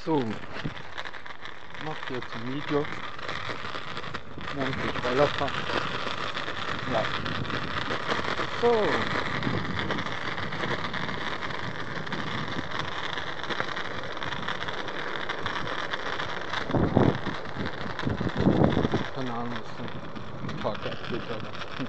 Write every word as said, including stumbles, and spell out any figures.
So, macht jetzt ein Video, morgen ich weiterfahren. Ja. So. Keine Ahnung, was ein Tag abgeht, aber. Hm.